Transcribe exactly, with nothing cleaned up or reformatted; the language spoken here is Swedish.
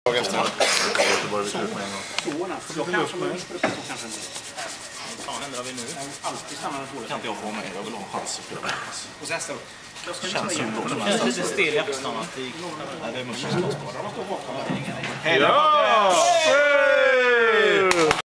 Jag efter det. Det var vi slut med en gång. Så kanske man visste det så kanske inte. Vad fan ändrar vi nu? Alltid stannar på det. Kan inte jag få mig. Jag vill ha en chans. Och så nästa. Känns som då. Det känns lite stel i axlarna. Nej, det är muskler. Hej då!